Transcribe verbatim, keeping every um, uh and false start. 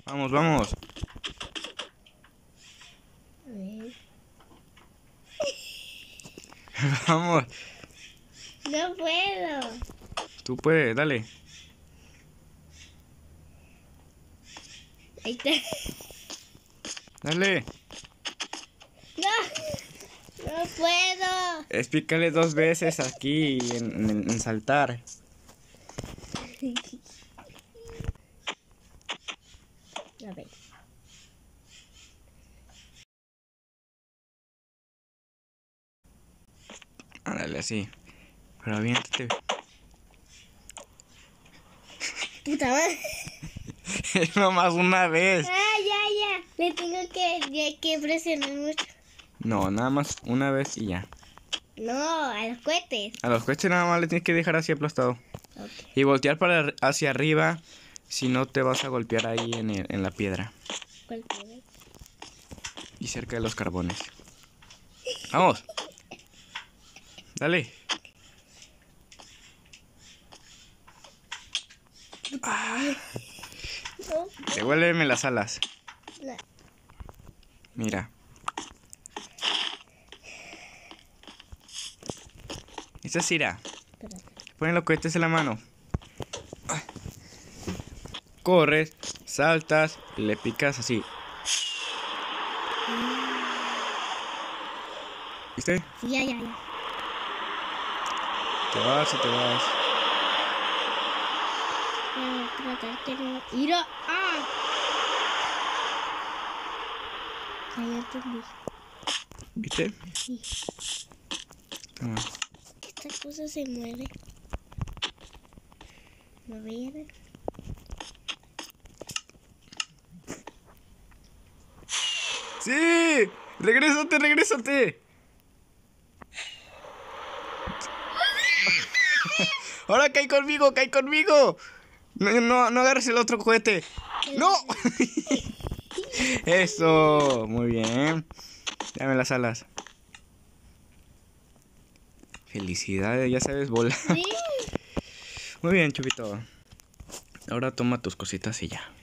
Vamos, vamos. A ver. Vamos. No puedo. Tú puedes, dale. Ahí está. Dale. No, no puedo. Explícale dos veces aquí en, en, en saltar. A ver. Ándale, así. Pero aviéntate. Puta madre. Es nomás una vez. Ah, ya, ya. Le tengo que, ya que presionar mucho. No, nada más una vez y ya. No, a los cohetes. A los coches nada más le tienes que dejar así aplastado. Okay. Y voltear para hacia arriba. Si no te vas a golpear ahí en, el, en la piedra. ¿Cuál tiene? Y cerca de los carbones. Vamos. Dale. Ah, No, devuélveme las alas. no. Mira. Esta es Ira. Espérate. Ponen los cohetes en la mano. Corres, saltas y le picas así. ¿Viste? Sí, ya, ya, ya. Te vas y te vas. Voy a tratar que no. ¡Mira! ¡Ah! Ya, ya entendí. ¿Viste? Sí. Toma. Esta cosa se mueve. ¿Lo ven? ¡Sí! ¡Regrésate, regrésate! ¡Ahora cae conmigo, cae conmigo! No, no, no agarres el otro cohete. ¡No! Eso, muy bien. Dame las alas. Felicidades, ya sabes volar. Sí. Muy bien, Chupito. Ahora toma tus cositas y ya.